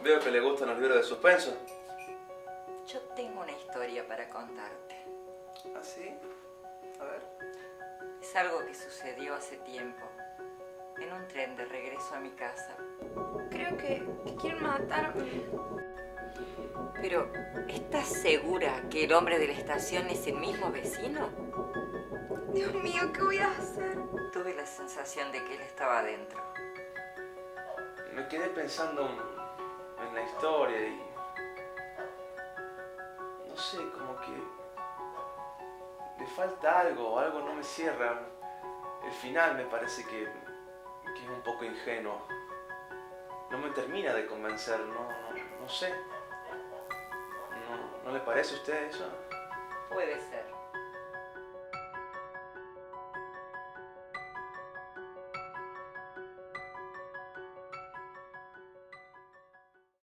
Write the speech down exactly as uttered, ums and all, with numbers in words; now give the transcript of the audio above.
Veo que le gustan los libros de suspenso. Yo tengo una historia para contarte. ¿Ah, sí? A ver. Es algo que sucedió hace tiempo, en un tren de regreso a mi casa. Creo que, que quieren matarme. Pero, ¿estás segura que el hombre de la estación es el mismo vecino? Dios mío, ¿qué voy a hacer? Tuve la sensación de que él estaba adentro. Me quedé pensando en, en la historia y... no sé, como que... le falta algo, algo no me cierra. El final me parece que, que es un poco ingenuo. No me termina de convencer, no, no, no sé. ¿No, ¿No le parece a usted eso? Puede ser.